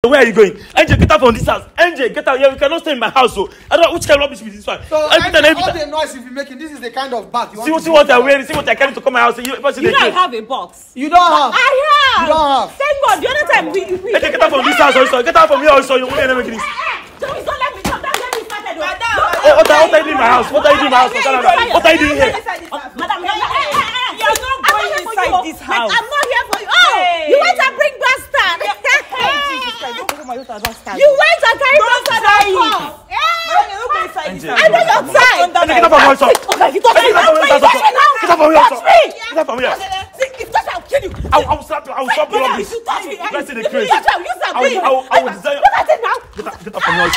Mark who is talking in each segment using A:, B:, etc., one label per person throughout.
A: Where are you going? Angel, get out from this house. Angel, get out here. You cannot stay in my house. So I don't know which kind of rubbish is this one.
B: So all the noise you'll be making, this is the kind of bag you want.
A: See what I'm wearing. See what I carry to come my house. You
C: know I have a box.
B: You don't have.
C: I have.
B: You don't have.
C: Thank God. The other time we
A: Angel, get out from this house also. Get out from here also. You won't make this.
C: Don't let me come. Don't let me start.
A: What are you doing in my house? What are you doing in my house? What are you doing here?
C: Madam,
D: you're not going inside this house.
C: I'm not here for you. Oh, you went and bring bastard. You went and carry bastard out. I know your time.
A: Get out from here.
C: Okay, you touch me.
A: Get out from here. Get out from here.
C: If you touch me, I'll kill you.
A: I will slap you. I will stop you.
C: If you touch me,
A: Let's see the craze.
C: I will design. Look at it now.
A: Get up from here.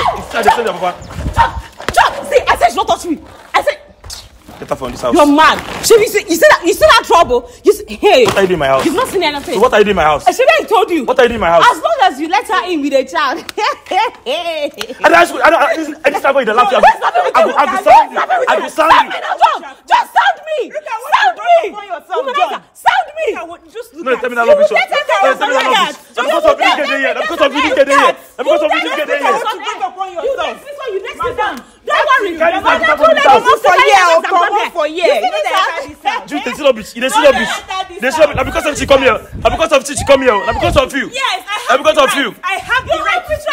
C: See, I said you don't touch me. I said.
A: Get up from this house.
C: You're mad. You see that trouble? Hey.
A: What are you doing in my house?
C: You've not seen anything.
A: So what are you doing in my house?
C: I should have told you.
A: What are you doing in my house?
C: As long as you let her in with a child.
A: I just have the laugh. I will sound you.
C: Just sound me. Sound me. Sound me. Just look at me.
A: Tell me that love you. Because of you get here. Because of you get here. Because of you get here.
C: You next to them. Don't worry.
D: For years.
A: They see no bitch. They see no bitch. They see no bitch. Because of she come here. Because of she come here. Because of you.
D: Yes, I have.
A: Because of you.
D: I have the right to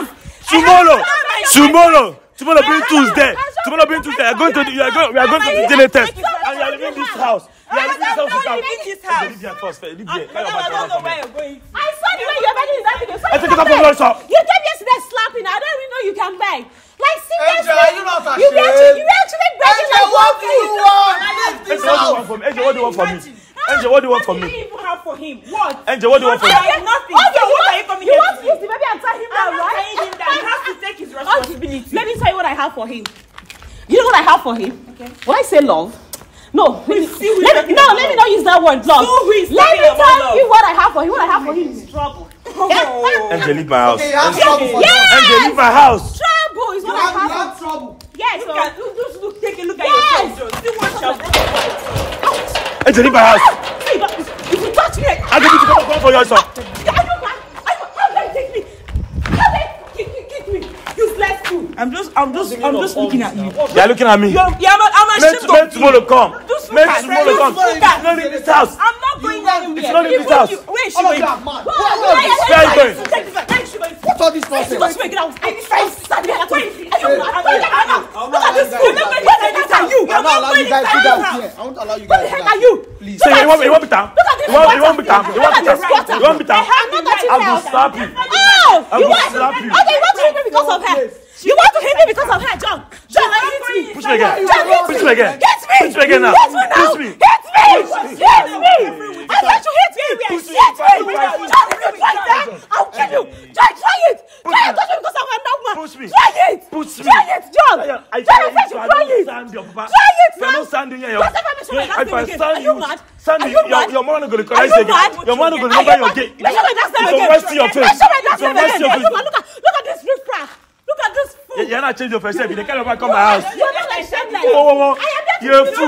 A: Tomorrow being Tuesday. Tomorrow being Tuesday. We are going to the DNA test. And you are leaving this house. You are leaving this house. Leave here first. Leave here.
D: I don't know where you're going.
C: I saw the way you're begging that video.
A: I take it up from your shop.
C: You came yesterday slapping. I don't even know you can beg. Like seriously.
B: Angel, are you not ashamed?
C: You actually begging
B: Angel,
C: like
B: what do you want?
A: Angel, what do you want from me? Angel, what do you want from me?
D: What do you even have for him? What?
A: Angel, what do you want from me?
D: Nothing.
C: Okay,
D: So what are you coming
C: you
D: here
C: want
D: to
C: to
D: do?
C: use the baby and tie him down,
D: I'm not
C: right?
D: telling him that. He has to take his responsibility.
C: Let me tell you what I have for him. You know what I have for him? Okay. When I say love, no, let me not use that word, love. Let me tell you what I have for him. What I have for him is trouble.
A: Angel, leave my house.
B: Okay, you have trouble for
A: Angel, leave my house.
C: Trouble is what I have.
B: You have trouble.
C: Yes.
D: Take a look at yourself. See what you're
A: Angel, leave my house.
C: If you touch me,
A: I'll give you to come for yourself.
C: How they take me? How they kick me? Useless fool.
D: I'm just looking at you.
A: You are looking at me.
D: I'm ashamed of you.
A: Make tomorrow come. Make tomorrow come.
D: Look
A: It's not in this house.
D: I'm not going anywhere.
A: It's not in this house.
D: Where is she
B: All of
D: going?
B: you are mad.
A: Where are you going?
B: What all this nonsense?
C: Look at this
D: You're not going to say this at you.
B: I won't allow you guys to do that here. I won't allow you guys to do that.
C: Are you?
B: Please.
A: So you want me down? You want me down? You want me down? You want me down?
C: I'm not touching
A: I will
C: her.
A: slap you.
C: Oh,
A: I will slap you.
C: Okay, you want to hit me because of her. You want to hit me because of her, John. John, hit me.
A: Push me again. Push me again.
C: Hit me.
A: Push me again now.
C: Push me. Hit me. Hit me. I want you to hit me.
A: Push me.
C: Hit me. John, if you try that, I'll kill you. John, try it. Try it. Touch me because of her now.
A: Push me.
C: Try it.
A: Push me.
C: Try it, John. John, I said you try it. Try it,
A: You're
C: man.
A: not standing here.
C: If I stand
A: you,
C: Sandy,
A: your mom not going to correct you again. Your mom not going to remember your gate.
C: Make sure my dad's name again.
A: It's a your face.
C: Make sure my dad's name
A: It's a
C: again.
A: your face.
C: Look at this riffraff. Look at this fool.
A: You're not changing your face. You can't ever come to my house.
C: You're not like shameless.
A: Whoa. You're a fool.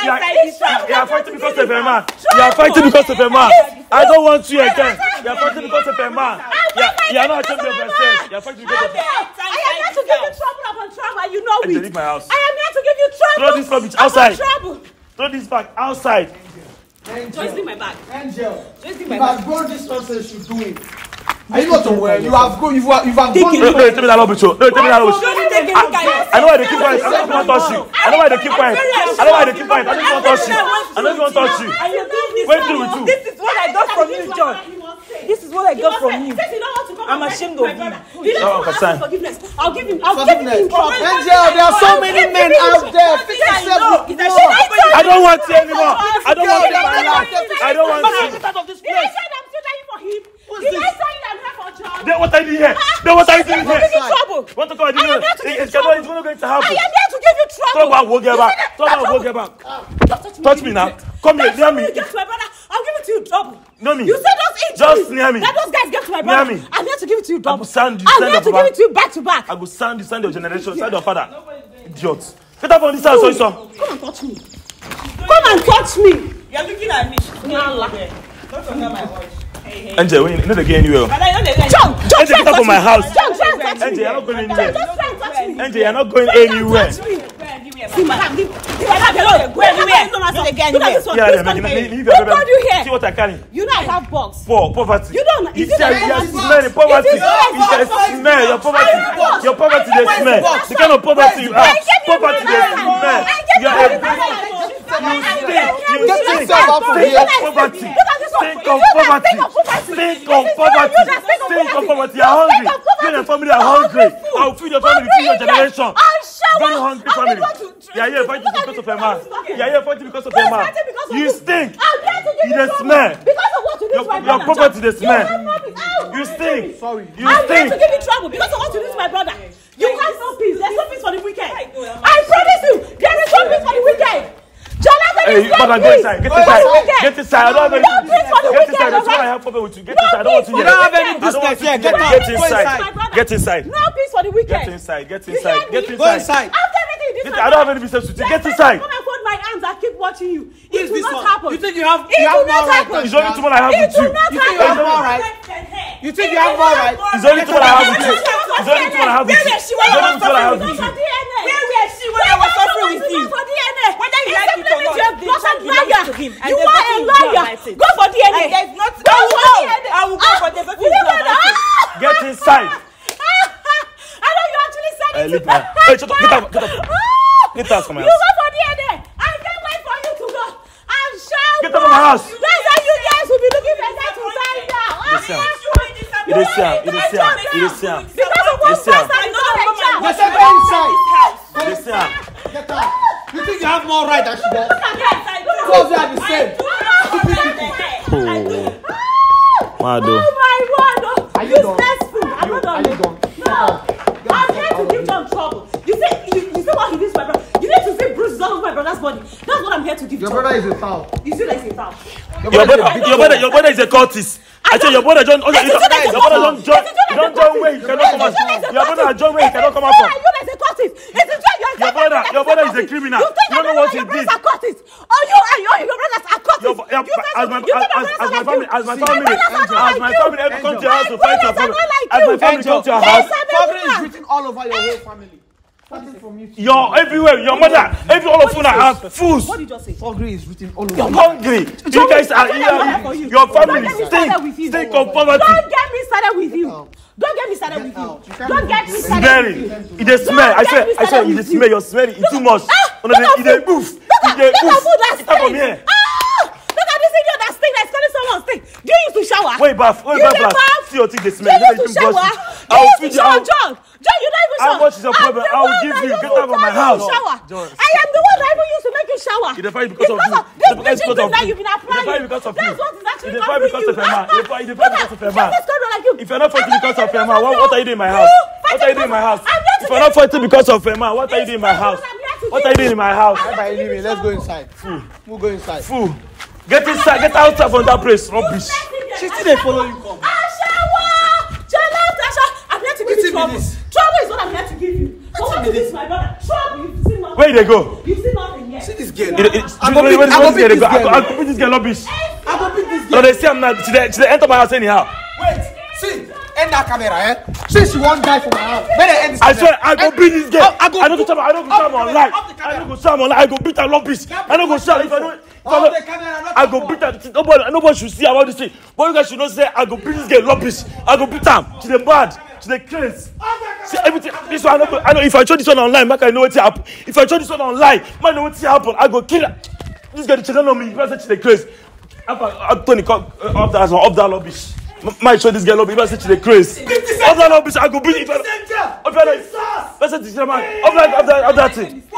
A: You are fighting because of a man. You are fighting because of a man. I don't want you again. You are fighting because of a man. You are not changing your face. You are fighting because of a man.
C: I am here to give you trouble upon trouble. You know it.
A: Leave my house.
C: I am here to give you trouble.
A: Throw this rubbish outside.
C: Trouble.
A: Throw this bag outside.
C: Just leave my bag.
B: Angel,
C: Just leave
B: you
C: my bag.
B: have gone this nonsense you're doing. Are you not aware? You have gone. You've gone.
A: No, tell me that rubbish. No, tell me that rubbish.
D: Take a look at yourself.
A: I know why they keep quiet. I don't want to touch you. I know why they keep quiet. I know why they keep quiet. I don't want to touch you. I don't want to touch you.
D: And you're doing this.
A: Wait till we do.
D: This is what I got from you, John. This is what I got from you. I'm ashamed of you.
C: He doesn't want to ask for forgiveness. I'll give him trouble.
B: Angel, there are so many men out there. Fix yourself.
A: I don't want you anymore. I don't want you in my life. I don't want you.
C: Out of this place. Did I say I'm still dying for him? Did I say I'm here for John?
A: Then what are you doing here? Then what are you doing
C: I'm
A: here?
C: giving you trouble.
A: Want to come and do
C: I am here to give you
A: it's
C: trouble.
A: not going to
C: I
A: happen.
C: am here to give you
A: Talk
C: trouble.
A: about walk back. Talk about walk back. Touch me now. Come here, near me.
C: Get to my brother. I'll give it to you double.
A: Near me.
C: You said those injuries.
A: Just near me.
C: Let those guys get to my brother.
A: Near me.
C: I'm here to give it to you
A: I
C: double.
A: will send you.
C: I'm here to give it to you back to back.
A: I will send you, send your generation, send your father. Idiot. Get up on this house, also.
C: Come and touch me. Come and touch me.
D: You're looking at me.
C: Nala.
D: Don't forget my voice.
A: Angel, you not get anywhere.
C: John,
A: Angel, get out from my house.
C: John, touch me.
A: Angel, you're not going anywhere.
C: Just try and touch me.
A: Angel, you're not going anywhere.
C: See, madam, leave my alone. Go anywhere. Don't ask again. Look at this one.
A: Leave
C: Who brought you here?
A: See what I carry.
C: You know I have bugs.
A: Poverty.
C: You don't.
A: You smell poverty. You smell your poverty. Your poverty, they smell. The kind of poverty you have. Poverty, they smell. You are a
B: Get yourself out from here.
A: Poverty. Think of poverty. Think of poverty. Think of poverty. You are hungry. You and your family are hungry. I will feed your family, feed your generation. Very hungry family. You are here fighting because of a man. You are here fighting because of a man. You stink. You just smell.
C: Because of what you do to my brother.
A: Your poverty, they smell. You stink.
B: Sorry.
A: You
C: I'm here to
A: stink.
C: give you trouble because of what you do to my brother. You have no peace. There's no peace for the wicked. I promise you, there is no peace for the wicked. Jonathan is not
A: Madam, go inside. Get inside. Get inside. I don't have any.
C: No peace for the
A: Get
C: wicked.
A: inside. That's why I have problem with you. Get inside. I don't want to hear.
B: You don't have any business here. Get out.
A: Get inside. Get inside.
C: No peace for the wicked.
A: Get inside. Get inside. Get
B: Go
A: inside.
B: inside.
C: After everything you did,
A: I don't have any business with you. Get inside.
C: Come and fold my arms and keep watching you. It will
B: this
C: not
B: one?
C: happen.
B: You think you have
C: It will not
B: more right
C: happen.
A: It's only two one I have
C: It
A: with you.
C: will not
B: You think you have
C: happen.
B: more right? You think you have more right?
A: It's only two one I have with you. It's only two one I have with you. It's only two one I have with you.
C: Where were she when I was suffering with you? Whether you like it or not, you are a liar. Go for DNA.
D: I will go for the
A: Get inside.
C: I know you actually said it.
A: Leave her. Hey, shut up. Get out. Get out. Get out from my
C: You
A: house.
C: go for DNA. I can't wait for you to go. I'm sure.
A: Get out of my house.
C: That's how you guys will be looking for that to sign down.
A: It is Sam. It is Sam. It is Sam.
C: Because of one
A: Yes, sir.
C: person, you don't have a job.
B: Yes, sir, go inside.
A: It is Sam.
B: Get out. You think you have more right than she does? Two of you are the same.
A: Mado.
C: Oh my word.
B: Are you done?
C: I'm not done.
B: Are you done?
C: No. I'm here to give John trouble. You see what he did to my brother? You need to see bruises all over my brother's body. That's what I'm here to give
B: Your
C: trouble.
B: brother is a foul.
C: You see like a foul.
A: Your brother is a cultist. I tell your brother John. Your brother don't join where he cannot come out. Your brother John where he cannot come out from. Your brother is a criminal. You don't know what he did.
C: Your brothers are cultists.
A: As my family ever come to your house to fight your family. As my family come to your house.
B: Foggery is written all over your whole family. Starting from you.
A: You're everywhere. Your mother, all of you are fools.
C: What did you just say?
B: Foggery is written all over.
A: You're hungry. You guys are here. Your family stink of poverty.
C: Don't get me started with you. Don't get me started with you. Don't get me started
A: Smelly.
C: with you.
A: It is smell. I swear, it is smell. You're smelly. It's too much. It is move.
C: Look at
A: From here.
C: Look at this idiot that stink that's calling someone stink. Do you used to shower?
A: Wait, bath. Wait, bath. See your teeth. They smell.
C: You used to shower.
A: I'll feed you.
C: John, you don't even shower.
A: How much is your problem? I'll give you. Get out of my house.
C: I am the one that even used to make you shower.
A: It's the fight because of you.
C: This bleaching cream that you've been applying.
A: It's the fight because of you.
C: That's what is actually
A: It's the fight because of a man. It's the fight because of a man.
C: If
A: If you're not fighting because of a man, what are you doing in my house? What are you doing in my house? If you're not fighting because of a man, what are you doing in my house? What are you doing in my house?
B: Let's go inside. Fool. We'll go inside.
A: Fool. Get inside. Get outside from that place. Rubbish.
B: She still they follow you come.
C: I'm here to give you trouble. Trouble is what I'm here to give you. So what is this, my brother? Trouble, you've seen nothing.
A: Where they go?
C: You've seen nothing yet.
B: See this girl.
A: I'm going to beat this girl rubbish.
B: I'm gonna beat this girl.
A: No, they say I'm not. She enter my house anyhow.
B: Wait. See. End that camera, eh? Since you won't die for my house. Better end this
A: I
B: camera.
A: swear, I go beat this girl. I don't go shout online.
B: Off the camera.
A: I don't go shout online. I go beat her rubbish. I don't go shout if I don't.
B: Off the camera, not
A: I go beat her. Nobody should see about this thing. But you guys should not say I go beat this girl rubbish. I go beat her. She's a bad. She's a crazy. See everything. This one I know. If I show this one online, man, I know what happen. If I show this one online, man, know what happen. I go kill her. This girl children on me. You say she's a crazy. Tony come up that rubbish. Might show this girl rubbish. You say she's a crazy. Up that rubbish. I go beat it. Let's say this man. Up that thing.